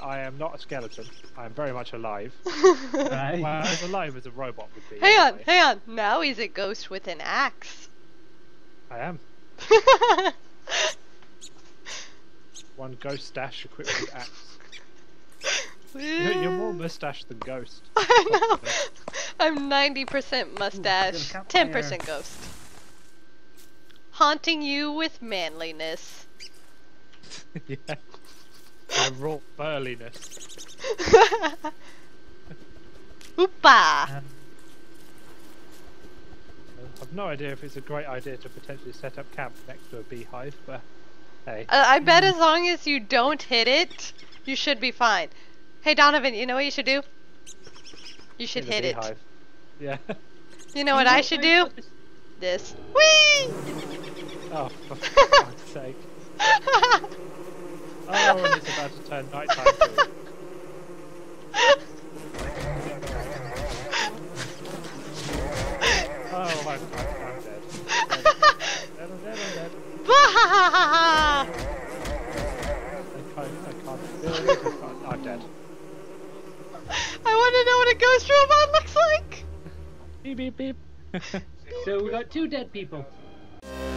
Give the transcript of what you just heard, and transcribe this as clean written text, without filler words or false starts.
I am not a skeleton. I am very much alive. Right. Well, as alive as a robot would be. Hang on, anyway. hang on. Now he's a ghost with an axe. I am. One ghost stash equipped with axe. You're more mustache than ghost. I know. I'm 90% mustache, Ooh, 10% ghost. Haunting you with manliness. Yeah. My raw burliness. Oopa! I've no idea if it's a great idea to potentially set up camp next to a beehive, but hey. I bet as long as you don't hit it, you should be fine. Hey Donovan, you know what you should do? You should hit it. Beehive. Yeah. You know what I should do? This. Whee! Oh, for God's sake. Oh, and it's about to turn nighttime too. Oh, I'm dead. I'm dead. I can't feel it. I'm dead. I want to know what a ghost robot looks like! Beep beep beep. So we got 2 dead people.